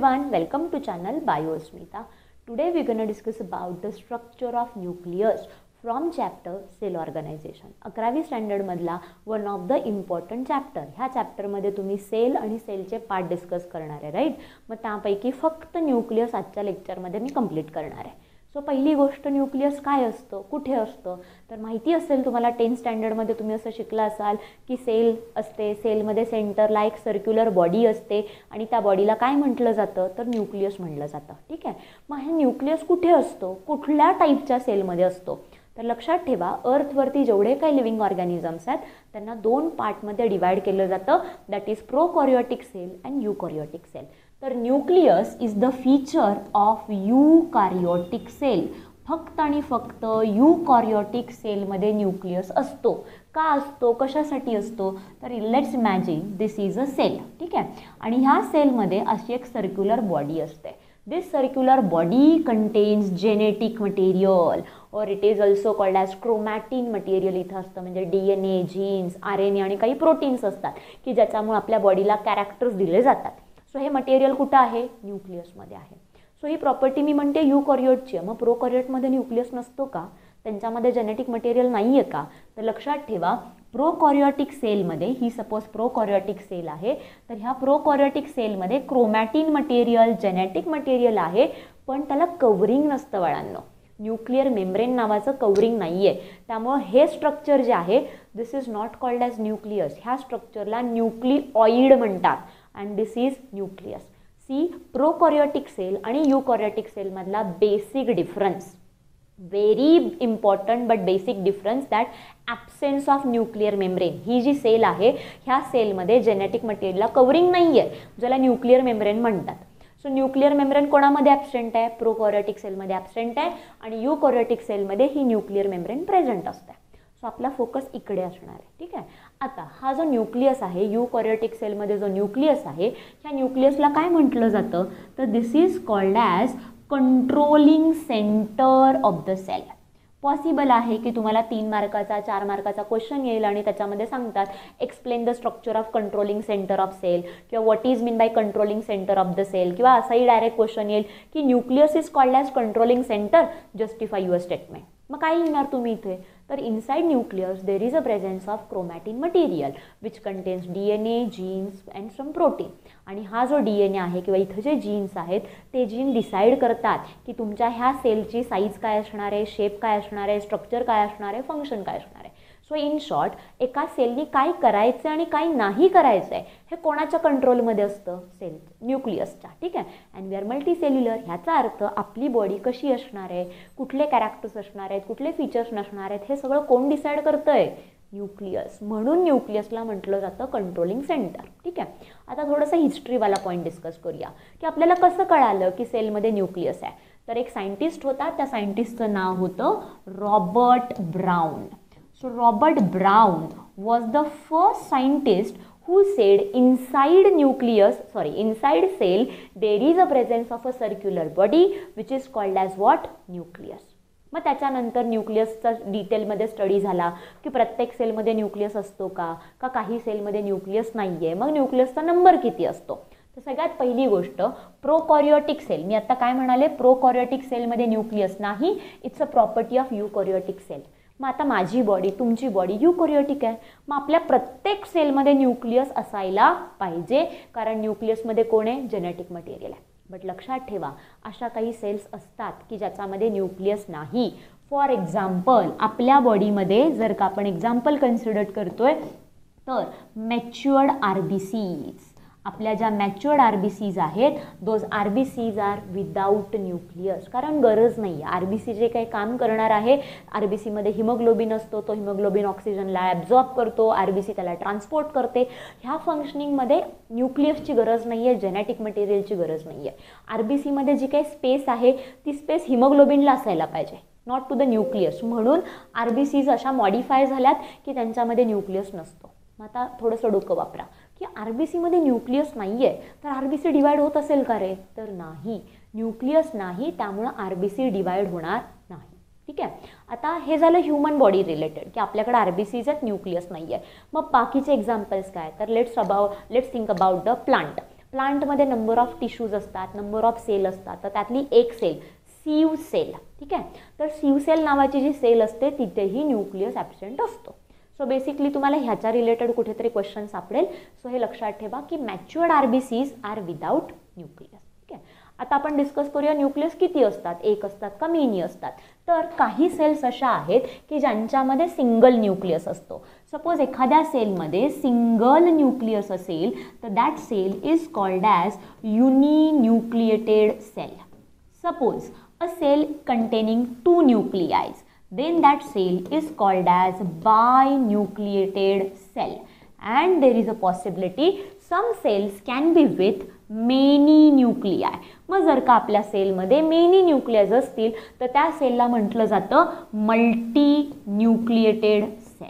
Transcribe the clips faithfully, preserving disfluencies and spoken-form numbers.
everyone, welcome to channel Biosmita. Today we are going to discuss about the structure of nucleus from chapter cell organization. अकरावी standard मधला one of the important chapter. ह्या चॅप्टरमध्ये तुम्ही sale आणि सेलचे part discuss करणार आहे, right. मग त्यापैकी फक्त न्यूक्लियस आजच्या लेक्चरमध्ये मी कंप्लीट करणार आहे. सो पहिली गोष्ट, न्यूक्लियस काय असतं, कुठे असतं, तर माहिती असेल तुम्हाला टेन्थ स्टँडर्डमध्ये तुम्ही असं शिकला असाल की सेल असते, सेलमध्ये सेंटरला एक सर्क्युलर बॉडी असते आणि त्या बॉडीला काय म्हटलं जातं तर न्यूक्लियस म्हटलं जातं. ठीक आहे. मग हे न्यूक्लियस कुठे असतो, कुठल्या टाईपच्या सेलमध्ये असतो, तर लक्षात ठेवा अर्थवरती जेवढे काही लिव्हिंग ऑर्गॅनिझम्स आहेत त्यांना दोन पार्टमध्ये डिवाइड केलं जातं, that is prokaryotic cell and eukaryotic cell. तर nucleus is the feature of eukaryotic cell. फक्त आणि फक्त यूकॅरियोटिक सेलमध्ये न्यूक्लियस असतो. का असतो, कशासाठी असतो, तर let's imagine this is a cell. ठीक आहे. आणि ह्या सेलमध्ये अशी एक सर्क्युलर बॉडी असते. This circular body contains genetic material or it is also called as chromatin material. इथं असतं म्हणजे D N A, genes, R N A आणि काही प्रोटीन्स असतात की ज्याच्यामुळे आपल्या बॉडीला कॅरेक्टर्स दिले जातात. सो हे मटेरियल कुठं आहे, न्यूक्लियसमध्ये आहे. सो ही प्रॉपर्टी मी म्हणते यूकॅरियोटची. मग प्रोकॅरियोटमध्ये न्यूक्लियस नसतो का, त्यांच्यामध्ये जेनेटिक मटेरियल नाही आहे का, तर लक्षात ठेवा प्रोकॉरियोटिक सेलमध्ये, ही सपोज प्रोकॉरियोटिक सेल आहे, तर ह्या प्रोकॉरियोटिक सेलमध्ये क्रोमॅटिन मटेरियल, जेनेटिक मटेरियल आहे, पण त्याला कवरिंग नसतं बाळांनो. न्यूक्लिअर मेम्ब्रेन नावाचं कवरिंग नाही आहे. त्यामुळं हे स्ट्रक्चर जे आहे this is not called as nucleus. ह्या स्ट्रक्चरला न्यूक्लिऑइड म्हणतात and this is nucleus. See prokaryotic cell आणि यूकॅरियोटिक सेलमधला basic difference, very important but basic difference, that absence of nuclear membrane. ही जी सेल आहे ह्या सेलमध्ये जेनेटिक मटेरियलला कवरिंग नाही आहे, ज्याला न्यूक्लिअर मेम्ब्रेन म्हणतात. सो न्यूक्लिअर मेम्ब्रेन कोणामध्ये ॲब्सेंट आहे, प्रोकॉरियोटिक सेलमध्ये ॲब्सेंट आहे आणि यूकॅरियोटिक सेलमध्ये ही न्यूक्लिअर मेम्ब्रेन प्रेझेंट असते. सो आपला फोकस इकडे असणार आहे. ठीक आहे. आता हा जो न्यूक्लियस आहे, यूकॅरियोटिक सेलमध्ये जो न्यूक्लियस आहे, ह्या न्यूक्लियसला काय म्हटलं जातं तर this is called as controlling centre of the cell. Possible आहे की तुम्हाला तीन मार्काचा चार मार्काचा क्वेश्चन येईल आणि त्याच्यामध्ये सांगतात explain the structure of controlling centre of cell किंवा what is mean by controlling centre of the cell, किंवा असाही डायरेक्ट क्वेश्चन येईल की nucleus is called as controlling centre, justify your statement. मग काय लिहिणार तुम्ही इथे, तर inside nucleus there is a presence of chromatin material which contains D N A, genes and some protein. आणि हा जो डी एन ए आहे किंवा इथं जे जीन्स आहेत ते जीन डिसाईड करतात की तुमच्या ह्या सेलची साईज काय असणार आहे, शेप काय असणार आहे, स्ट्रक्चर काय असणार आहे, फंक्शन काय असणार आहे. सो इन शॉर्ट एका सेलनी काय करायचं आणि काय नाही करायचं आहे हे कोणाच्या कंट्रोलमध्ये असतं, सेल न्यूक्लियसच्या. ठीक आहे. And we are multicellular. ह्याचा अर्थ आपली बॉडी कशी असणार आहे, कुठले कॅरेक्टर्स असणार आहेत, कुठले फीचर्स नसणार आहेत, हे सगळं कोण डिसाईड करतं आहे, न्यूक्लियस. म्हणून न्यूक्लियसला म्हटलं जातं कंट्रोलिंग सेंटर. ठीक आहे. आता थोडंसं हिस्ट्रीवाला पॉईंट डिस्कस करूया की आपल्याला कसं कळालं की सेलमध्ये न्यूक्लियस आहे. तर एक सायंटिस्ट होता, त्या सायंटिस्टचं नाव होतं Robert Brown. So Robert Brown was the first scientist who said inside nucleus, sorry, inside cell there is a presence of a circular body which is called as what, nucleus. मग त्याच्यानंतर न्यूक्लियसचा डिटेलमध्ये study झाला की प्रत्येक सेलमध्ये nucleus असतो का, का काही सेलमध्ये न्यूक्लियस नाही आहे, मग न्यूक्लियसचा नंबर किती असतो. तर सगळ्यात पहिली गोष्ट प्रोकॉरियोटिक सेल. मी आता काय म्हणाले, प्रोकॉरियोटिक सेलमध्ये न्यूक्लियस नाही, it's a property of eukaryotic cell. मग आता माझी बॉडी, तुमची बॉडी यूकॅरियोटिक आहे, मग आपल्या प्रत्येक सेलमध्ये न्यूक्लियस असायला पाहिजे, कारण न्यूक्लियसमध्ये कोण आहे, जेनेटिक मटेरियल आहे. बट लक्षात ठेवा अशा काही सेल्स असतात की ज्याच्यामध्ये न्यूक्लियस नाही. फॉर एक्झाम्पल आपल्या बॉडीमध्ये जर का आपण एक्झाम्पल कन्सिडर करतोय तर मॅच्युअर्ड आर बी सीज, आपल्या ज्या मॅच्युअर्ड आर बी सीज आहेत those R B Cs are without nucleus, कारण गरज नाही आहे. आर बी सी जे काही काम करणार आहे, आर बी सीमध्ये हिमोग्लोबिन असतो, तो हिमोग्लोबिन ऑक्सिजनला ॲब्झॉर्ब करतो, आर बी सी त्याला ट्रान्सपोर्ट करते. ह्या फंक्शनिंगमध्ये न्यूक्लियसची गरज नाही आहे, जेनेटिक मटेरियलची गरज नाही आहे. आर बी सीमध्ये जी काही स्पेस आहे ती स्पेस हिमोग्लोबिनला असायला पाहिजे, नॉट टू द न्यूक्लियस. म्हणून आर बी सीज अशा मॉडिफाय झाल्यात की त्यांच्यामध्ये न्यूक्लियस नसतो. मग आता थोडंसं डोकं वापरा की आर बी सीमध्ये न्यूक्लियस नाही आहे तर आर बी सी डिवाइड होत असेल का रे, तर नाही, न्यूक्लियस नाही, त्यामुळं आर बी सी डिवाइड होणार नाही. ठीक आहे. आता हे झालं ह्युमन बॉडी रिलेटेड की आपल्याकडे आर बी सीज आहेत, न्यूक्लियस नाही आहे. मग बाकीचे एक्झाम्पल्स काय, तर let's about let's think about the plant. प्लांटमध्ये नंबर ऑफ टिश्यूज असतात, नंबर ऑफ सेल असतात, तर त्यातली एक सेल सीव सेल, ठीक आहे. तर सीव सेल नावाची जी सेल असते तिथेही न्यूक्लियस ॲब्सेंट असतो. सो बेसिकली तुम्हाला ह्याच्या रिलेटेड कुठेतरी क्वेश्चन सापडेल. सो हे लक्षात ठेवा की matured RBCs are without nucleus, ठीक आहे. आता आपण डिस्कस करूया न्यूक्लियस किती असतात, एक असतात का मेनी असतात. तर काही सेल्स अशा आहेत की ज्यांच्यामध्ये सिंगल न्यूक्लियस असतो. सपोज एखाद्या सेलमध्ये सिंगल न्यूक्लियस असेल तर that cell is called as uninucleated cell. Suppose a cell containing two nucleis, then that cell is called as binucleated cell, and there is a possibility some cells can be with many nuclei. मग जर का आपल्या सेलमध्ये many nucleus असतील तर त्या सेलला म्हटलं जातं मल्टी न्यूक्लिएटेड सेल,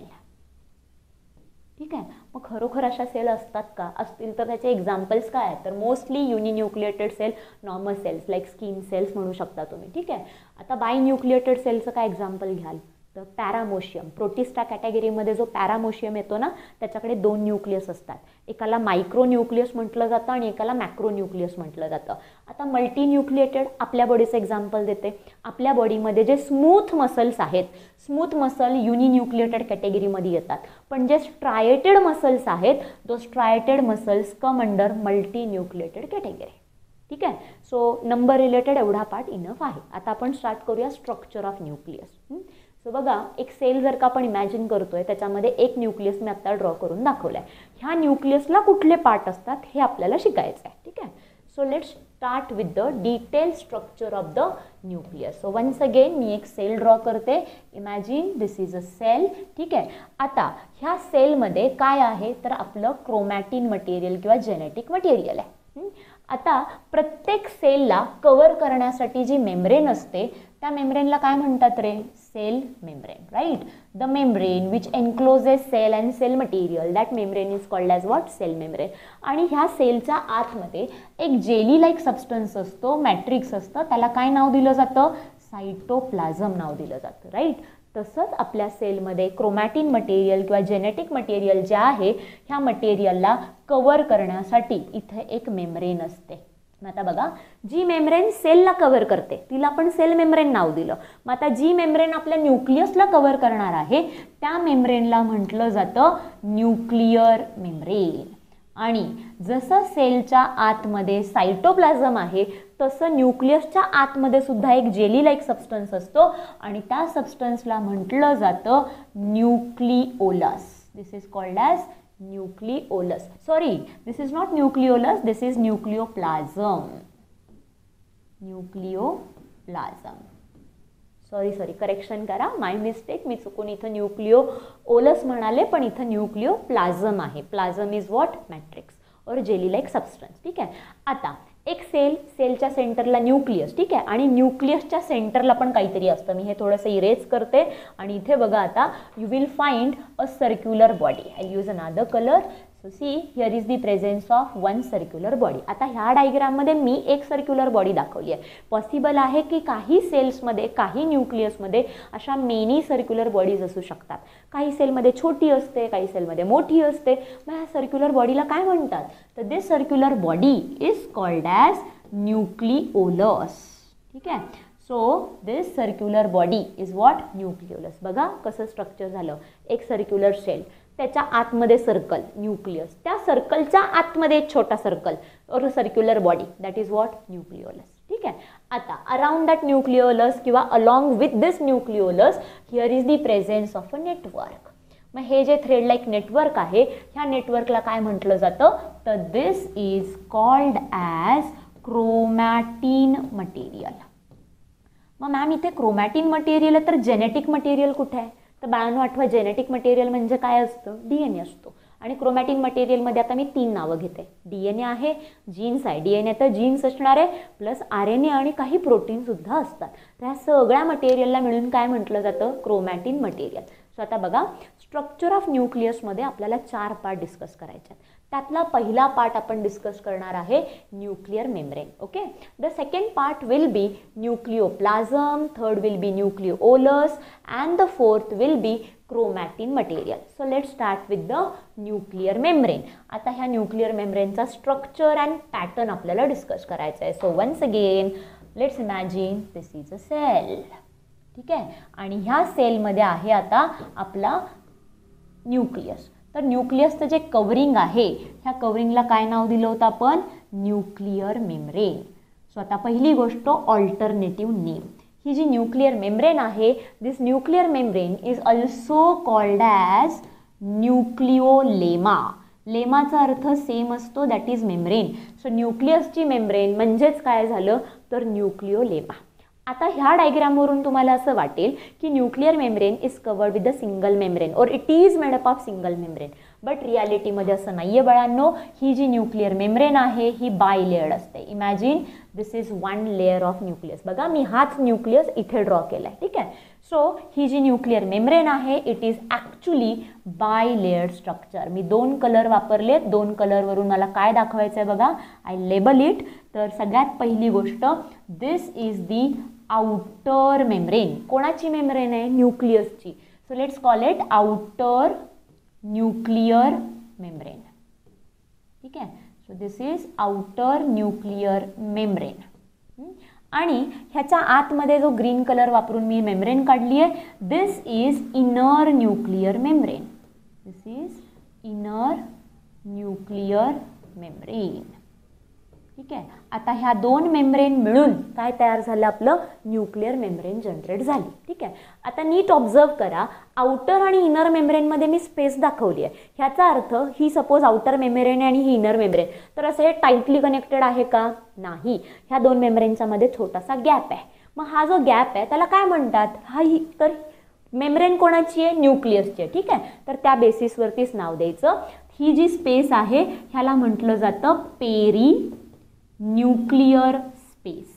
ठीक आहे. मग खरोखर अशा सेल असतात का, असतील तर त्याचे एक्झाम्पल्स काय आहेत, तर mostly uninucleated cell, normal cells like skin cells म्हणू शकता तुम्ही, ठीक आहे. आता बाय न्यूक्लिएटेड सेलचं काय एक्झाम्पल घ्याल तर पॅरामोशियम. प्रोटिस्टा कॅटेगरीमध्ये जो पॅरामोशियम येतो ना त्याच्याकडे दोन न्यूक्लियस असतात, एकाला मायक्रो न्यूक्लियस म्हटलं जातं आणि एकाला मॅक्रो न्यूक्लियस म्हटलं जातं. आता मल्टी न्यूक्लिएटेड आपल्या बॉडीचं एक्झाम्पल देते. आपल्या बॉडीमध्ये जे स्मूथ मसल्स आहेत, स्मूथ मसल युनिन्यूक्लिएटेड कॅटेगरीमध्ये येतात, पण जे स्ट्रायटेड मसल्स आहेत though striated muscles come under multinucleated category, ठीक आहे. सो नंबर रिलेटेड एवढा पार्ट इनफ आहे. आता आपण स्टार्ट करूया स्ट्रक्चर ऑफ न्यूक्लियस. सो बघा, एक सेल जर का आपण इमॅजिन करतोय त्याच्यामध्ये एक न्यूक्लियस मी आता ड्रॉ करून दाखवलाय. ह्या न्यूक्लियसला कुठले पार्ट असतात हे आपल्याला शिकायचं आहे, ठीक आहे. So let's start with the detail structure of the nucleus. So once again मी एक सेल ड्रॉ करते. Imagine this is a cell, ठीक आहे. आता ह्या सेलमध्ये काय आहे तर आपलं क्रोमॅटिन मटेरियल किंवा जेनेटिक मटेरियल आहे. आता प्रत्येक सेलला कव्हर करण्यासाठी जी मेम्ब्रेन असते त्या मेम्ब्रेनला काय म्हणतात रे, cell membrane, right. The membrane which encloses cell and cell material, that membrane is called as what, cell membrane. आणि ह्या सेलच्या आतमध्ये एक जेली लाईक सबस्टन्स असतो, मॅट्रिक्स असतं, त्याला काय नाव दिलं जातं, सायटोप्लाझम नाव दिलं जातं, राईट. तसंच आपल्या सेलमध्ये क्रोमॅटिन मटेरियल किंवा जेनेटिक मटेरियल जे आहे ह्या मटेरियलला कव्हर करण्यासाठी इथे एक मेम्ब्रेन असते. मग आता बघा, जी मेम्ब्रेन सेलला कव्हर करते तिला आपण सेल मेम्ब्रेन नाव दिलं. मग आता जी मेम्ब्रेन आपल्या न्यूक्लियसला कव्हर करणार आहे त्या मेम्ब्रेनला म्हटलं जातं न्यूक्लियर मेम्ब्रेन. आणि जसं सेलच्या आतमध्ये सायटोप्लाझम आहे तसं न्यूक्लियसच्या आतमध्ये सुद्धा एक जेली लाईक सबस्टन्स असतो आणि त्या सबस्टन्सला म्हटलं जातं nucleolus. This is called as nucleolus. Sorry, this is not nucleolus, this is nucleoplasm. Nucleoplasm. Sorry sorry correction करा, माय मिस्टेक. मी चुकून इथं न्यूक्लिओलस म्हणाले पण इथं न्यूक्लिओप्लाझम आहे. Plasm is what, matrix or jelly like substance, ठीक आहे. आता एक सेल, सेलच्या सेंटरला न्यूक्लियस, ठीक आहे. आणि न्यूक्लियसच्या सेंटरला पण काहीतरी असतं. मी हे थोडंसं इरेज करते आणि इथे बघा आता you will find a circular body. I use another colour. So see here is the presence of one circular body. आता ह्या डायग्राममध्ये मी एक सर्क्युलर बॉडी दाखवली आहे. पॉसिबल आहे की काही सेल्समध्ये, काही न्यूक्लियसमध्ये अशा मेनी सर्क्युलर बॉडीज असू शकतात. काही सेलमध्ये छोटी असते, काही सेलमध्ये मोठी असते. मग ह्या सर्क्युलर बॉडीला काय म्हणतात तर this circular body is called as nucleolus, ठीक आहे. So this circular body is what, nucleolus. बघा कसं स्ट्रक्चर झालं. एक सर्क्युलर शेल, त्याच्या आतमध्ये सर्कल, न्यूक्लियस, त्या सर्कलच्या आतमध्ये एक छोटा circle or circular body, that is what, nucleolus, ठीक आहे. आता अराउंड दॅट न्यूक्लिओलस किंवा along with this nucleolus here is the presence of a network. मग हे जे थ्रेड लाईक नेटवर्क आहे ह्या नेटवर्कला काय म्हटलं जातं तर this is called as chromatin material. मग मॅम इथे क्रोमॅटिन मटेरियल आहे तर जेनेटिक मटेरियल कुठे आहे तर बाळांनो आठवा, जेनेटिक मटेरियल म्हणजे काय असतं, डी एन ए असतो. आणि क्रोमॅटिन मटेरियलमध्ये आता मी तीन नावं घेते. डी एन ए आहे, जीन्स आहे, डी एन ए तर जीन्स असणार आहे, प्लस आर एन ए आणि काही प्रोटीनसुद्धा असतात. तर ह्या सगळ्या मटेरियलला मिळून काय म्हटलं जातं, क्रोमॅटिन मटेरियल. सो आता बघा, स्ट्रक्चर ऑफ न्यूक्लियसमध्ये आपल्याला चार पार्ट डिस्कस करायचे आहेत. त्यातला पहिला पार्ट आपण डिस्कस करणार आहे nuclear membrane. Okay, the second part will be nucleoplasm, third will be nucleolus and the fourth will be chromatin material. So let start with the nuclear membrane. आता ह्या nuclear मेम्ब्रेनचा स्ट्रक्चर अँड पॅटर्न आपल्याला discuss करायचा आहे. So once again let's imagine this is a cell. ठीक आहे, आणि ह्या सेलमध्ये आहे आता आपला न्यूक्लियस. तर न्यूक्लियसचं जे कवरिंग आहे ह्या कवरिंगला काय नाव दिलं होतं आपण? Nuclear membrane. सो आता पहिली गोष्ट ऑल्टरनेटिव्ह नेम. ही जी न्यूक्लियर मेम्ब्रेन आहे, this nuclear membrane is also called as nucleolemma. लेमाचा अर्थ सेम असतो, दॅट इज मेम्ब्रेन. सो न्यूक्लियसची मेम्ब्रेन म्हणजेच काय झालं तर न्यूक्लिओलेमा. आता ह्या डायग्रामवरून तुम्हाला असं वाटेल की nuclear membrane is covered with the single membrane or it is made up of single membrane. But रियालिटीमध्ये असं नाही आहे बाळांनो. ही जी न्यूक्लियर मेम्ब्रेन आहे ही बाय लेयर्ड असते. Imagine this is one layer of nucleus. बघा मी हाच न्यूक्लियस इथे ड्रॉ केला आहे. ठीक आहे, सो ही जी न्यूक्लियर मेम्ब्रेन आहे it is actually bilayered structure. मी दोन कलर वापरलेत. दोन कलरवरून मला काय दाखवायचं आहे बघा. I label it. तर सगळ्यात पहिली गोष्ट this is the outer membrane. कोणाची मेम्ब्रेन आहे? न्यूक्लियसची. So let's call it outer nuclear membrane. ठीक आहे, so this is outer nuclear membrane. आणि ह्याच्या आतमध्ये जो ग्रीन कलर वापरून मी मेम्ब्रेन काढली आहे this is inner nuclear membrane. This is inner nuclear membrane. ठीक आहे, आता ह्या दोन मेम्ब्रेन मिळून काय तयार झालं? आपलं न्यूक्लियर मेम्ब्रेन जनरेट झाली. ठीक आहे, आता नीट ऑब्झर्व करा. आउटर आणि इनर मेम्ब्रेनमध्ये मी स्पेस दाखवली आहे. ह्याचा अर्थ ही सपोज आउटर मेम्ब्रेन आणि ही इनर मेम्ब्रेन, तर असं हे टाईटली कनेक्टेड आहे का? नाही. ह्या दोन मेम्ब्रेनच्या मध्ये छोटासा गॅप आहे. मग हा जो गॅप आहे त्याला काय म्हणतात? हा ही तर मेम्ब्रेन कोणाची आहे? न्यूक्लियसची आहे. ठीक आहे, तर त्या बेसिसवरतीच नाव द्यायचं. ही जी स्पेस आहे ह्याला म्हटलं जातं perinuclear space.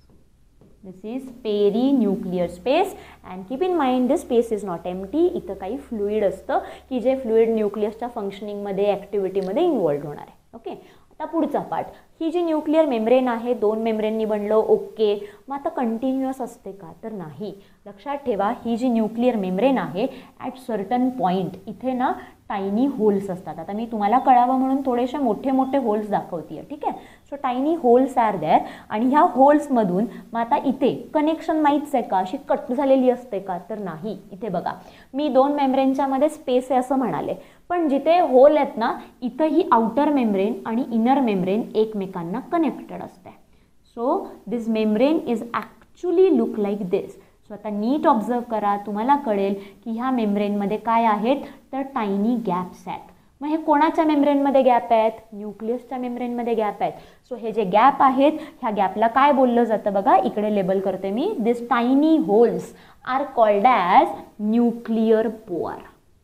This is perinuclear space and keep in mind this space is not empty. इथं काही फ्लुइड असतं की जे फ्लुइड न्यूक्लियसच्या फंक्शनिंगमध्ये ॲक्टिव्हिटीमध्ये इन्वॉल्ड होणार आहे. ओके, आता पुढचा पार्ट. ही जी न्यूक्लियर मेम्ब्रेन आहे दोन मेम्ब्रेननी बनलं. ओके, मग आता कंटिन्युअस असते का? तर नाही. लक्षात ठेवा ही जी न्यूक्लियर मेम्ब्रेन आहे ॲट सर्टन पॉईंट इथे ना टायनी होल्स असतात. आता मी तुम्हाला कळावं म्हणून थोडेसे मोठे मोठे होल्स दाखवते आहे. ठीक आहे, so tiny holes are there. आणि ह्या होल्समधून मग आता इथे कनेक्शन माहीतच आहे का? अशी कट झालेली असते का? तर नाही. इथे बघा मी दोन मेम्ब्रेनच्या मध्ये स्पेस आहे असं म्हणाले, पण जिथे होल आहेत ना इथं ही आउटर मेम्ब्रेन आणि इनर मेम्ब्रेन एकमेकांना कनेक्टेड असते. So this membrane is actually look like this. So आता नीट ऑब्झर्व करा, तुम्हाला कळेल की ह्या मेम्ब्रेनमध्ये काय आहेत तर टायनी गॅप्स आहेत. मग हे कोणाच्या मेम्ब्रेनमध्ये गॅप आहेत? न्यूक्लियसच्या मेम्ब्रेनमध्ये गॅप आहेत. सो हे जे गॅप आहेत ह्या गॅपला काय बोललं जातं बघा, इकडे लेबल करते मी. This tiny holes are called as nuclear pore.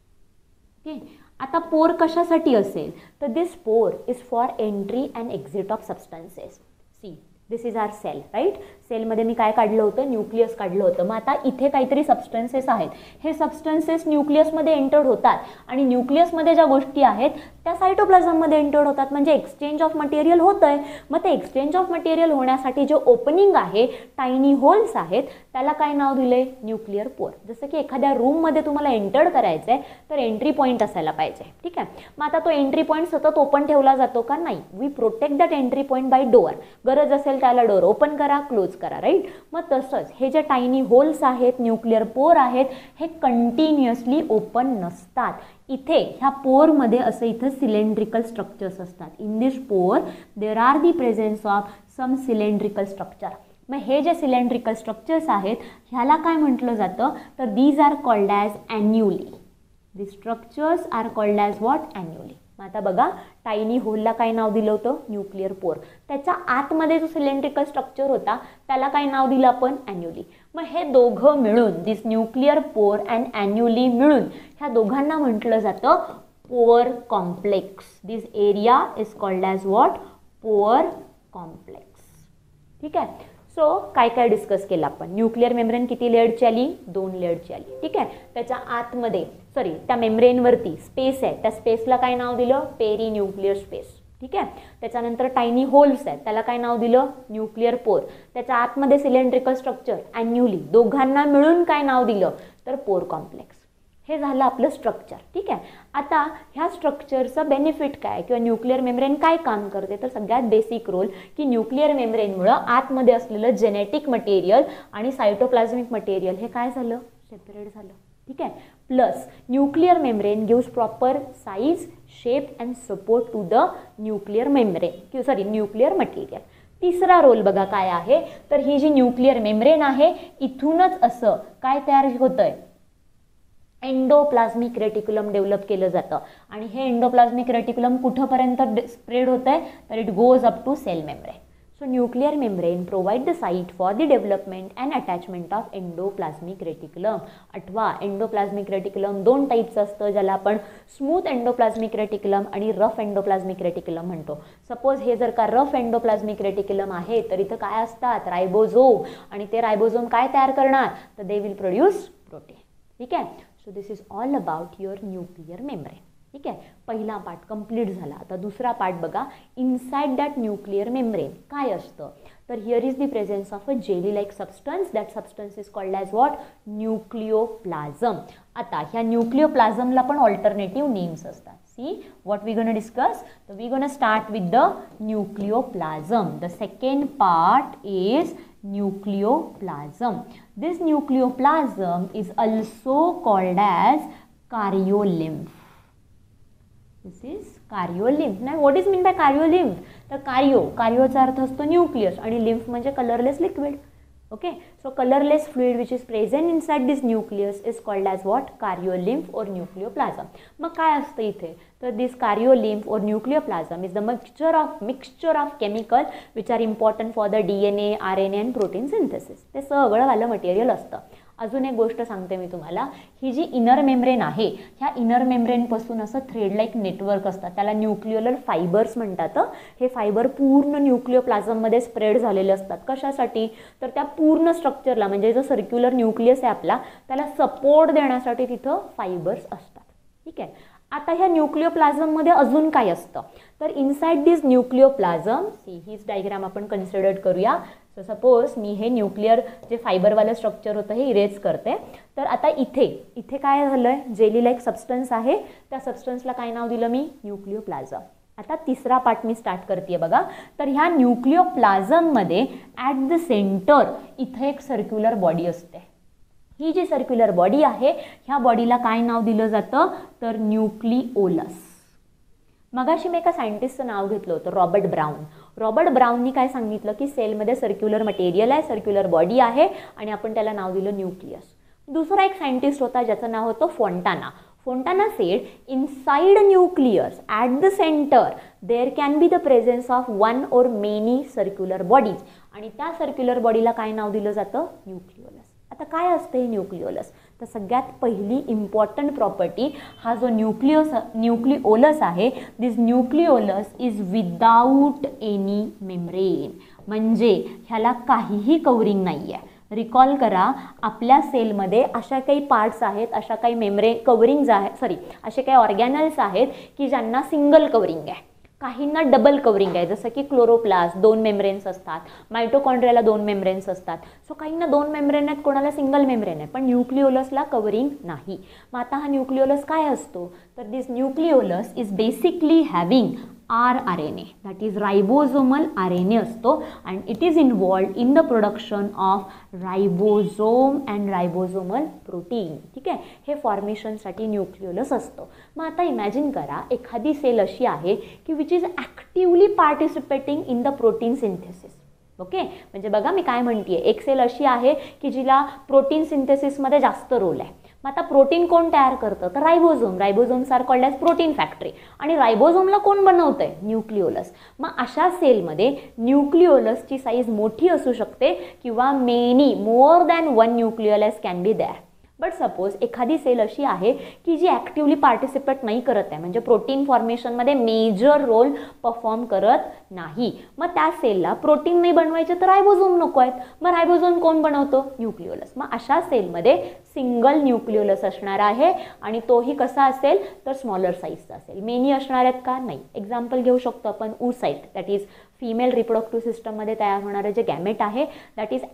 Okay, आता पोर कशासाठी असेल तर this pore is for entry and exit of substances. See this is our cell, right. सेलमध्ये मी काय काढलं होतं? न्यूक्लियस काढलं होतं. मग आता इथे काहीतरी सबस्टन्सेस आहेत. हे सबस्टन्सेस न्यूक्लियसमध्ये एंटर्ड होतात आणि न्यूक्लियसमध्ये ज्या गोष्टी आहेत त्या सायटोप्लाझममध्ये एंटर्ड होतात. म्हणजे एक्सचेंज ऑफ मटेरियल होतं आहे. मग ते एक्सचेंज ऑफ मटेरियल होण्यासाठी जे ओपनिंग आहे टायनी होल्स आहेत त्याला काय नाव दिलं आहे? Nuclear pore. जसं की एखाद्या रूममध्ये तुम्हाला एंटर्ड करायचं आहे तर एंट्री पॉईंट असायला पाहिजे. ठीक आहे, मग आता तो एंट्री पॉईंट सतत ओपन ठेवला जातो का? नाही. We protect that entry point by door. गरज असेल त्याला डोअर ओपन करा, क्लोज करा, राईट. मग तसंच हे जे टायनी होल्स आहेत न्यूक्लियर पोर आहेत हे कंटिन्युअसली ओपन नसतात. इथे ह्या पोरमध्ये असं इथं सिलेंड्रिकल स्ट्रक्चर्स असतात. In this pore there are the presence of some cylindrical structure. मग हे जे सिलेंड्रिकल स्ट्रक्चर्स आहेत ह्याला काय म्हटलं जातं तर these are called as annuli. The structures are called as what? Annuli. मग आता बघा टायनी होलला काय नाव दिलं होतं? Nuclear pore. त्याच्या आतमध्ये जो सिलेंड्रिकल स्ट्रक्चर होता त्याला काय नाव दिलं आपण? ॲन्युली. मग हे दोघं मिळून दिस न्यूक्लियर पोर अँड ॲन्युली मिळून ह्या दोघांना म्हटलं जातं pore complex. This area is called as what? Pore complex. ठीक आहे, सो काय काय डिस्कस केलं आपण? न्यूक्लियर मेम्ब्रेन किती लेयरची आली? दोन लेयरची आली. ठीक आहे, त्याच्या आतमध्ये सॉरी त्या मेम्ब्रेनवरती स्पेस आहे. त्या स्पेसला काय नाव दिलं? Perinuclear space. ठीक आहे, त्याच्यानंतर टायनी होल्स आहेत त्याला काय नाव दिलं? Nuclear pore. त्याच्या आतमध्ये सिलेंड्रिकल स्ट्रक्चर ॲन्युली. दोघांना मिळून काय नाव दिलं तर पोर कॉम्प्लेक्स. हे झालं आपलं स्ट्रक्चर. ठीक आहे. आता ह्या स्ट्रक्चरचं बेनिफिट काय किंवा न्यूक्लिअर मेम्ब्रेन काय काम करते, तर सगळ्यात बेसिक रोल की न्यूक्लिअर मेम्ब्रेनमुळं आतमध्ये असलेलं जेनेटिक मटेरियल आणि सायटोप्लाझमिक मटेरियल हे काय झालं, सेपरेट झालं. ठीक आहे. Plus nuclear membrane gives proper size, shape and support to the nuclear membrane किंवा सॉरी न्यूक्लिअर मटेरियल. तिसरा रोल बघा काय आहे, तर ही जी न्यूक्लिअर मेम्ब्रेन आहे इथूनच असं काय तयार होतंय, एंडोप्लाझमिक रेटिक्युलम डेव्हलप केलं जातं. आणि हे एंडोप्लाझमिक रेटिक्युलम कुठंपर्यंत स्प्रेड होत आहे, तर it goes up to cell membrane. So nuclear membrane provide the site for the development and attachment of endoplasmic reticulum. आठवा, एंडोप्लाझमिक रेटिक्युलम दोन टाईपचं असतं, ज्याला आपण स्मूथ एंडोप्लाझमिक रेटिक्युलम आणि रफ एंडोप्लाझमिक रेटिक्युलम म्हणतो. सपोज हे जर का रफ एंडोप्लाझमिक रेटिक्युलम आहे तर इथं काय असतात, रायबोझोम, आणि ते रायबोझोम काय तयार करणार, तर दे विल प्रोड्यूस प्रोटीन. ठीक आहे. So this is all about your nuclear membrane. ठीक आहे. पहिला पार्ट कंप्लीट झाला. आता दुसरा पार्ट बघा, इनसाइड दॅट न्यूक्लिअर मेम्ब्रेन काय असतं, तर here is the presence of a jelly like substance. That substance is called as what, nucleoplasm. आता ह्या न्यूक्लिओप्लाझमला पण ऑल्टरनेटिव्ह नेम्स असतात. See what we gonna discuss. So we gonna start with the nucleoplasm. The second part is nucleoplasm. This nucleoplasm is also called as caryolymph. This is caryolymph. Now what is mean by caryolymph? तर कार्यो, कार्योचा अर्थ असतो nucleus आणि lymph म्हणजे colourless liquid. Okay, so colorless fluid which is present inside this nucleus is called as what, caryolymph or nucleoplasm. मग काय असतं इथे, तर this caryolymph or nucleoplasm is the mixture of mixture of chemical which are important for the D N A, R N A and protein synthesis. ते सगळं वालं material असतं. अजून एक गोष्ट सांगते मी तुम्हाला, ही जी इनर मेम्ब्रेन आहे ह्या इनर मेम्ब्रेनपासून असं थ्रेड लाईक नेटवर्क असतात, त्याला न्यूक्लिओलर फायबर्स म्हणतात. हे फायबर पूर्ण न्यूक्लिओप्लाझममध्ये स्प्रेड झालेले असतात. कशासाठी, तर त्या पूर्ण स्ट्रक्चरला म्हणजे जो सर्क्युलर न्यूक्लियस आहे आपला त्याला सपोर्ट देण्यासाठी तिथं फायबर्स असतात. ठीक आहे. आता ह्या न्यूक्लिओप्लाझममध्ये अजून काय असतं, तर इनसाइड दिस न्यूक्लिओप्लाझम, सी हीच डायग्राम आपण कन्सिडर करूया. सो सपोज मी हे न्यूक्लिअर जे फायबरवालं स्ट्रक्चर होतं हे इरेज करते. तर आता इथे इथे काय झालं आहे, जेली लाईक सबस्टन्स आहे, त्या सबस्टन्सला काय नाव दिलं मी, न्यूक्लिओप्लाझम. आता तिसरा पार्ट मी स्टार्ट करते बघा. तर ह्या न्यूक्लिओप्लाझममध्ये ॲट द सेंटर इथे एक सर्क्युलर बॉडी असते. ही जी सर्क्युलर बॉडी आहे ह्या बॉडीला काय नाव दिलं जातं, तर न्यूक्लिओलस. मगाशी मी एका सायंटिस्टचं नाव घेतलं होतं, रॉबर्ट ब्राउन. रॉबर्ट ब्राउननी काय सांगितलं की सेलमध्ये सर्क्युलर मटेरियल आहे, सर्क्युलर बॉडी आहे आणि आपण त्याला नाव दिलं न्यूक्लियस. दुसरा एक सायंटिस्ट होता ज्याचं नाव होतं Fontana. Fontana said inside nucleus at the centre there can be the presence of one or many circular bodies, आणि त्या सर्क्युलर बॉडीला काय नाव दिलं जातं, न्यूक्लिओलस. आता काय असतं हे न्यूक्लिओलस, तर सगळ्यात पहिली इम्पॉर्टंट प्रॉपर्टी, हा जो न्यूक्लिओस न्यूक्लिओलस आहे, this nucleolus is without any membrane, म्हणजे ह्याला काहीही कवरिंग नाही आहे. रिकॉल करा, आपल्या सेलमध्ये अशा काही पार्ट्स आहेत, अशा काही मेम्ब्रेन कवरिंग्ज आहेत, सॉरी असे काही ऑर्गॅनल्स आहेत की ज्यांना सिंगल कवरिंग आहे, काहींना डबल कवरिंग आहे, जसं की क्लोरोप्लास्ट दोन मेम्ब्रेन्स असतात, मायटोकॉन्ड्रियाला दोन मेम्ब्रेन्स असतात. सो काहींना दोन मेम्ब्रेन आहेत, कोणाला सिंगल मेम्ब्रेन आहे, पण न्यूक्लिओलसला कवरिंग नाही. मग आता हा न्यूक्लिओलस काय असतो, तर this nucleolus is basically having R R N A, that is ribosomal R N A असतो, and it is involved in the production of ribosome and ribosomal protein. ठीक आहे. हे फॉर्मेशनसाठी न्यूक्लिओलस असतो. मग आता इमॅजिन करा, एखादी सेल अशी आहे की which is actively participating in the protein synthesis. Okay, म्हणजे बघा मी काय म्हणते, एक सेल अशी आहे की जिला प्रोटीन सिंथेसिसमध्ये जास्त रोल आहे. मग आता प्रोटीन कोण तयार करतं, तर ribosome. Ribosomes are called as protein factory, आणि रायबोझोमला कोण बनवतंय, न्यूक्लिओलस. मग अशा सेलमध्ये न्यूक्लिओलसची साईज मोठी असू शकते किंवा many more than one nucleolus can be there. But suppose एखादी सेल अशी आहे की जी ॲक्टिवली पार्टिसिपेट नाही करत आहे, म्हणजे प्रोटीन फॉर्मेशनमध्ये मेजर रोल परफॉर्म करत नाही. मग त्या सेलला प्रोटीन नाही बनवायचे तर रायबोझोम नको आहेत. मग रायबोझोम कोण बनवतो, न्यूक्लिओलस. मग अशा सेलमध्ये सिंगल न्यूक्लिओलस असणार आहे, आणि तोही कसा असेल, तर स्मॉलर साईजचा असेल. मेनी असणार आहेत का, नाही. एक्झाम्पल घेऊ शकतो आपण, oocyte, that is female reproductive सिस्टममध्ये तयार होणारं जे गॅमेट आहे, that is act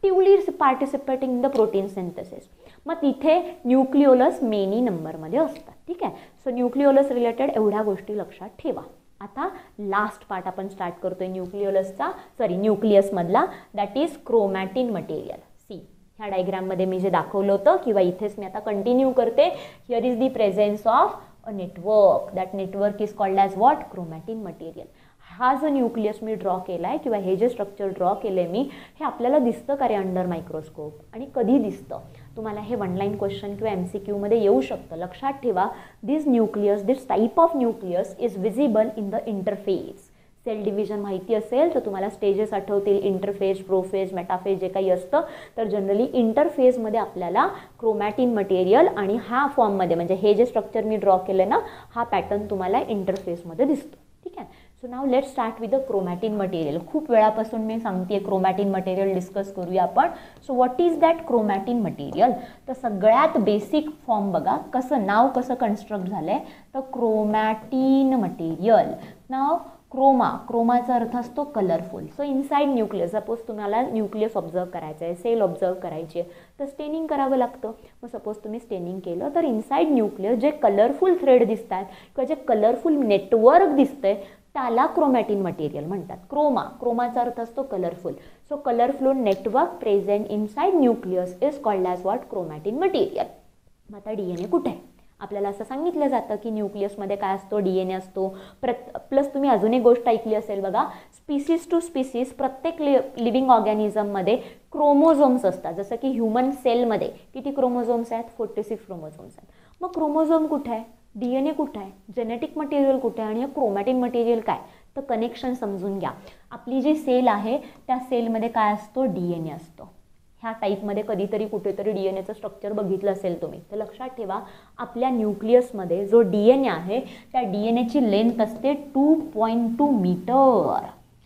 actively participating in the protein synthesis. मग तिथे न्यूक्लिओलस मेनी नंबरमध्ये असतात. ठीक आहे. सो न्यूक्लिओलस रिलेटेड एवढ्या गोष्टी लक्षात ठेवा. आता लास्ट पार्ट आपण स्टार्ट करतोय न्यूक्लिओलसचा, सॉरी न्यूक्लियसमधला, that is chromatin material. See ह्या डायग्राममध्ये मी जे दाखवलं होतं किंवा इथेच मी आता कंटिन्यू करते. Here is the presence of a network. That network is called as what? Chromatin material. हा जो न्यूक्लियस मी ड्रॉ केला आहे किंवा हे जे स्ट्रक्चर ड्रॉ केलं आहे मी, हे आपल्याला दिसतं का रे अंडर मायक्रोस्कोप, आणि कधी दिसतं? तुम्हाला हे वन लाईन क्वेश्चन किंवा एम सी क्यूमध्ये येऊ शकतं. लक्षात ठेवा, this nucleus, this type of nucleus is visible in the interphase. Cell division माहिती असेल तर तुम्हाला स्टेजेस आठवतील, इंटरफेज, प्रोफेज, मेटाफेज जे काही असतं. तर जनरली इंटरफेजमध्ये आपल्याला क्रोमॅटिन मटेरियल आणि हा फॉर्ममध्ये, म्हणजे हे जे स्ट्रक्चर मी ड्रॉ केलं ना, हा पॅटर्न तुम्हाला इंटरफेसमध्ये दिसतो. ठीक आहे. So now let start with the chromatin material. खूप वेळापासून मी सांगते क्रोमॅटिन मटेरियल डिस्कस करूया आपण. So what is that chromatin material? तर सगळ्यात बेसिक फॉर्म बघा, कसं नाव कसं कन्स्ट्रक्ट झालं आहे. तर क्रोमॅटिन मटेरियल. नाव क्रोमा, क्रोमाचा अर्थ असतो colourful. So inside nucleus, suppose तुम्हाला न्यूक्लियस ऑब्झर्व करायचं आहे, सेल ऑब्झर्व करायची आहे, तर स्टेनिंग करावं लागतं. मग सपोज तुम्ही स्टेनिंग केलं तर इनसाइड न्यूक्लियस जे कलरफुल थ्रेड दिसत आहेत किंवा जे कलरफुल नेटवर्क दिसतंय त्याला क्रोमॅटिन मटेरियल म्हणतात. क्रोमा, क्रोमाचा अर्थ असतो colourful. So colourful network present inside nucleus is called as what? Chromatin material. मग आता डी एन ए कुठे आहे? आपल्याला असं सांगितलं जातं की न्यूक्लियसमध्ये काय असतो? डी एन ए असतो. प्रत प्लस तुम्ही अजून एक गोष्ट ऐकली असेल बघा, स्पीसीज टू स्पीसीज प्रत्येक लि लिव्हिंग ऑर्गॅनिझममध्ये क्रोमोझोम्स असतात. जसं की ह्युमन सेलमध्ये किती क्रोमोझोम्स आहेत? फोर्टी सिक्स क्रोमोझोम्स आहेत. मग क्रोमोझोम कुठे आहे? डी एन ए कुठे आहे? जेनेटिक मटेरियल कुठे आहे? आणि क्रोमॅटिन मटेरियल काय? तर कनेक्शन समजून घ्या. आपली जी सेल आहे त्या सेलमध्ये काय असतो? डी एन ए असतो. ह्या टाईपमध्ये कधीतरी कुठेतरी डी एन एचं स्ट्रक्चर बघितलं असेल तुम्ही. तर लक्षात ठेवा, आपल्या न्यूक्लियसमध्ये जो डी एन ए आहे त्या डी एन एची लेंथ असते two point two metre.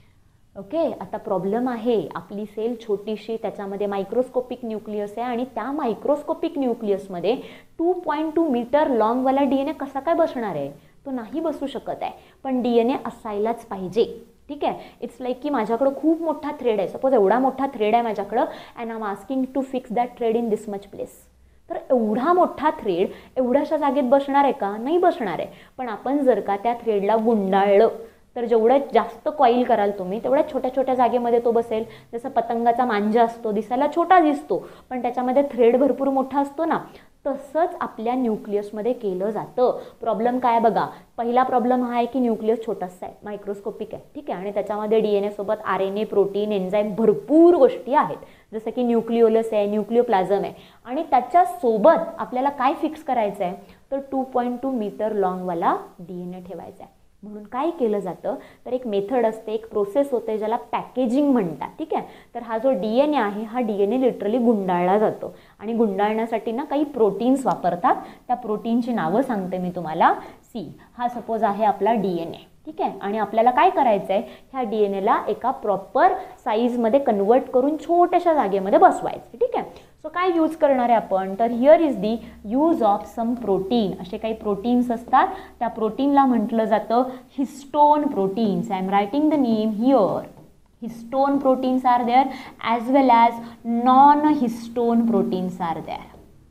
Okay. आता प्रॉब्लेम आहे, आपली सेल छोटीशी, त्याच्यामध्ये मायक्रोस्कोपिक न्यूक्लियस आहे आणि त्या मायक्रोस्कोपिक न्यूक्लियसमध्ये टू पॉईंट टू मीटर लॉंगवाला डी एन ए कसा काय बसणार आहे? तो नाही बसू शकत आहे. पण डी एन ए असायलाच पाहिजे. ठीक आहे. इट्स लाईक की माझ्याकडं खूप मोठा थ्रेड आहे, सपोज एवढा मोठा थ्रेड आहे माझ्याकडं, and I am asking to fix that thread in this much place. तर एवढा मोठा थ्रेड एवढ्याशा जागेत बसणार आहे का? नाही बसणार आहे. पण आपण जर का त्या थ्रेडला गुंडाळलं तर जेवढं जास्त कॉईल कराल तुम्ही तेवढ्या छोट्या छोट्या जागेमध्ये तो बसेल. जसं पतंगाचा मांजा असतो, दिसायला छोटा दिसतो पण त्याच्यामध्ये थ्रेड भरपूर मोठा असतो ना, तसंच आपल्या न्यूक्लियसमध्ये केलं जातं. प्रॉब्लेम काय बघा, पहिला प्रॉब्लेम हा आहे की न्यूक्लियस छोटासा आहे, मायक्रोस्कोपिक आहे. ठीक आहे. आणि त्याच्यामध्ये डी एन ए सोबत R N A, protein, enzyme भरपूर गोष्टी आहेत. जसं की न्यूक्लिओलस आहे, न्यूक्लिओप्लाझम आहे. आणि त्याच्यासोबत आपल्याला काय फिक्स करायचं आहे? तर टू पॉईंट टू मीटर लॉंगवाला डी एन ए ठेवायचा आहे. म्हणून काय केलं जातं? तर एक मेथड असते, एक प्रोसेस होते ज्याला पॅकेजिंग म्हणतात. ठीक आहे. तर हा जो डी एन ए आहे हा डी एन ए लिटरली गुंडाळला जातो आणि गुंडाळण्यासाठी ना काही प्रोटीन्स वापरतात. त्या प्रोटीनची नावं सांगते मी तुम्हाला. सी हा सपोज आहे आपला डी एन ए. ठीक आहे. आणि आपल्याला काय करायचं आहे? ह्या डी एन एला एका प्रॉपर साईजमध्ये कन्वर्ट करून छोट्याशा जागेमध्ये बसवायचं. ठीक आहे. सो काय यूज करणार आहे आपण? तर here is the use of some protein. असे काही प्रोटीन्स असतात, त्या प्रोटीनला म्हटलं जातं histone proteins. I am writing the name here. Histone proteins are there as well as non histone proteins are there.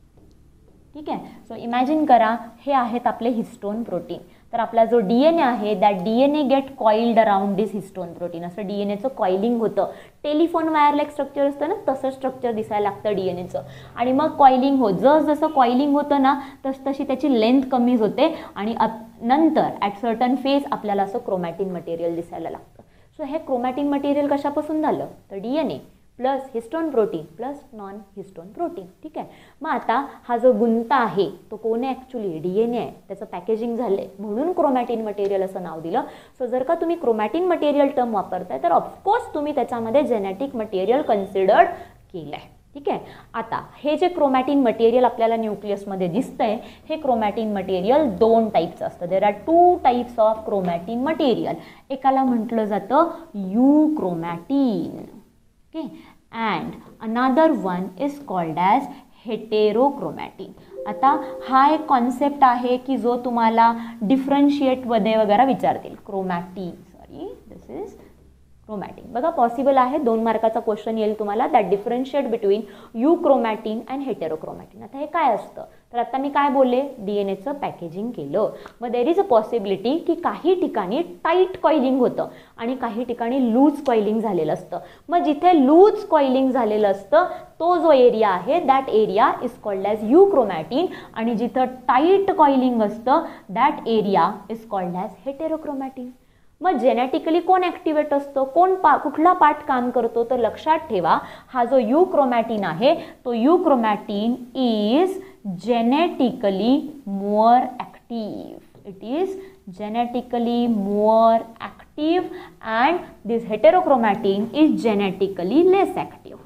ठीक आहे. सो इमॅजिन करा, हे आहेत आपले हिस्टोन प्रोटीन. तर आपला जो डी एन ए आहे that D N A get coiled around this histone protein. असं डी एन एचं कॉइलिंग होतं. टेलिफोन वायर लाईक स्ट्रक्चर असतं ना, तसं स्ट्रक्चर दिसायला लागतं डी एन एचं. आणि मग कॉइलिंग होत, जसं जसं कॉइलिंग होतं ना तस तशी त्याची लेंथ कमी होते आणि नंतर ॲट सर्टन फेज आपल्याला असं क्रोमॅटिन मटेरियल दिसायला लागतं. सो हे क्रोमॅटिन मटेरियल कशापासून झालं? तर D N A plus histone protein plus non histone protein. ठीक आहे. मग आता हा जो गुंता आहे तो कोण आहे? ॲक्च्युली डी एन ए आहे. त्याचं पॅकेजिंग झालं आहे म्हणून क्रोमॅटिन मटेरियल असं नाव दिलं. सो जर का तुम्ही क्रोमॅटिन मटेरियल टर्म वापरताय तर ऑफकोर्स तुम्ही त्याच्यामध्ये जेनेटिक मटेरियल कन्सिडर्ड केलं आहे. ठीक आहे. आता हे जे क्रोमॅटिन मटेरियल आपल्याला न्यूक्लियसमध्ये दिसतंय हे क्रोमॅटिन मटेरियल दोन टाईपचं असतं. There are two types of chromatin material. एकाला म्हटलं जातं euchromatin. Okay, and another one is called as heterochromatin. आता हा एक कॉन्सेप्ट आहे की जो तुम्हाला डिफरन्शिएट मध्ये वगैरे विचारतील. Chromatin, sorry this is chromatin. बघा पॉसिबल आहे, दोन मार्काचा क्वेश्चन येईल तुम्हाला, that differentiate between euchromatin and heterochromatin. आता हे काय असतं, तर आता मी काय बोलले, डी एन एचं पॅकेजिंग केलं. मग देर इज अ पॉसिबिलिटी की काही ठिकाणी टाईट कॉइलिंग होतं आणि काही ठिकाणी लूज कॉइलिंग झालेलं असतं. मग जिथे लूज कॉइलिंग झालेलं असतं तो जो एरिया आहे that area is called as euchromatin, आणि जिथं टाईट कॉइलिंग असतं that area is called as heterochromatin. मग जेनेटिकली कोण ॲक्टिवेट असतो, कोण पा कुठला पार्ट काम करतो, तर लक्षात ठेवा हा जो युक्रोमॅटिन आहे तो euchromatin is genetically more active. It is genetically more active and this heterochromatin is genetically less active.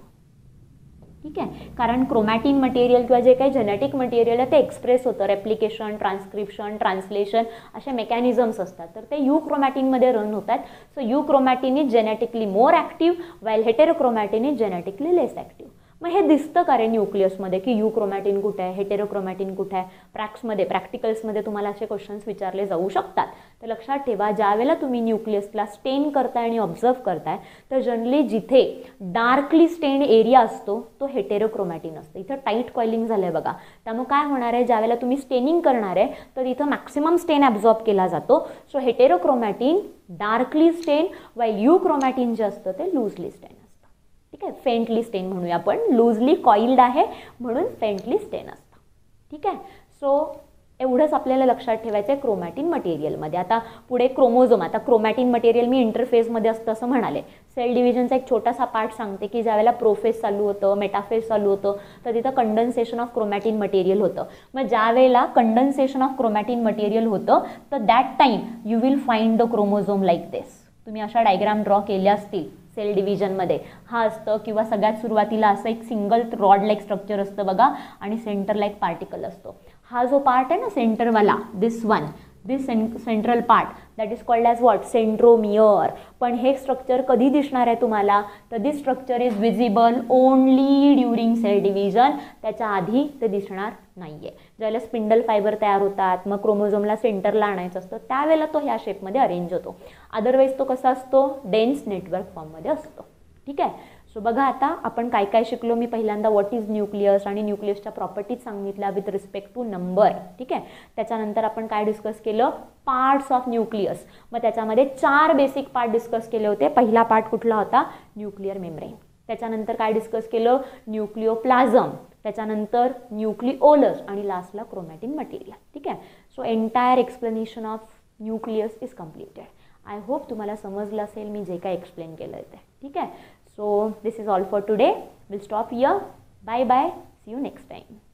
ठीक आहे, कारण क्रोमॅटिन मटेरियल किंवा जे काही जेनेटिक मटेरियल आहे ते एक्सप्रेस होतं, रेप्लिकेशन, ट्रान्स्क्रिप्शन, ट्रान्सलेशन असे मेकॅनिझम्स असतात, तर ते युक्रोमॅटिनमध्ये रन होतात. So euchromatin is genetically more active while heterochromatin is genetically less active. मग हे दिसतं का रे न्यूक्लियसमध्ये की युक्रोमॅटिन कुठे आहे, हेटेरोक्रोमॅटिन कुठे आहे. प्रॅक्समध्ये प्रॅक्टिकल्समध्ये तुम्हाला असे क्वेश्चन्स विचारले जाऊ शकतात. तर लक्षात ठेवा ज्यावेळेला तुम्ही न्यूक्लियसला स्टेन करताय आणि ऑब्झर्व करताय तर जनरली जिथे डार्कली स्टेन एरिया असतो तो हेटेरोक्रोमॅटिन असतो. इथं टाईट कॉइलिंग झालं आहे बघा, त्यामुळे काय होणार आहे, ज्यावेळेला तुम्ही स्टेनिंग करणार आहे तर इथं मॅक्सिमम स्टेन ॲब्झॉर्ब केला जातो. So heterochromatin darkly stain while euchromatin जे असतं ते लूजली स्टेन. ठीक आहे, फेंटली स्टेन म्हणूया आपण, लूजली कॉइल्ड आहे म्हणून फेंटली स्टेन असतं. ठीक आहे, सो एवढंच आपल्याला लक्षात ठेवायचं आहे क्रोमॅटिन मटेरियलमध्ये. आता पुढे क्रोमोझोम. आता क्रोमॅटिन मटेरियल मी इंटरफेसमध्ये असतं असं म्हणाले. सेल डिव्हिजनचा एक छोटासा पार्ट सांगते की ज्यावेळेला प्रोफेस चालू होतं, मेटाफेस चालू होतं तर तिथं कंडन्सेशन ऑफ क्रोमॅटिन मटेरियल होतं. मग ज्यावेळेला कंडन्सेशन ऑफ क्रोमॅटिन मटेरियल होतं तर that time you will find the chromosome like this. तुम्ही अशा डायग्राम ड्रॉ केल्या असतील सेल डिव्हिजनमध्ये. हा असतं किंवा सगळ्यात सुरुवातीला असं एक सिंगल रॉड लाईक स्ट्रक्चर असतं बघा आणि सेंटर लाईक पार्टिकल असतो. हा जो पार्ट आहे ना सेंटरवाला, this one, this central part that is called as what, centromere. पण हे स्ट्रक्चर कधी दिसणार आहे तुम्हाला, तर this structure is visible only during cell division. त्याच्या आधी ते दिसणार नाही आहे. ज्यावेळेला स्पिंडल फायबर तयार होतात मग क्रोमोझोमला सेंटरला आणायचं असतं त्यावेळेला तो ह्या शेपमध्ये अरेंज होतो. अदरवाईज तो कसा असतो, डेन्स नेटवर्क फॉर्ममध्ये असतो. ठीक आहे, सो बघा आता आपण काय काय शिकलो. मी पहिल्यांदा व्हॉट इज न्यूक्लियस आणि न्यूक्लियसच्या प्रॉपर्टीज सांगितल्या विथ रिस्पेक्ट टू नंबर. ठीक आहे, त्याच्यानंतर आपण काय डिस्कस केलं, पार्ट्स ऑफ न्यूक्लियस. मग त्याच्यामध्ये चार बेसिक पार्ट डिस्कस केले होते. पहिला पार्ट कुठला होता, न्यूक्लियर मेम्ब्रेन. त्याच्यानंतर काय डिस्कस केलं, न्यूक्लियोप्लाझम. त्याच्यानंतर न्यूक्लिओलस आणि लास्टला क्रोमॅटिन मटेरियल. ठीक आहे, so entire explanation of nucleus is completed. I hope तुम्हाला समजलं असेल मी जे काय एक्सप्लेन केलं आहे ते. ठीक आहे, so this is all for today. We'll stop here. Bye bye. See you next time.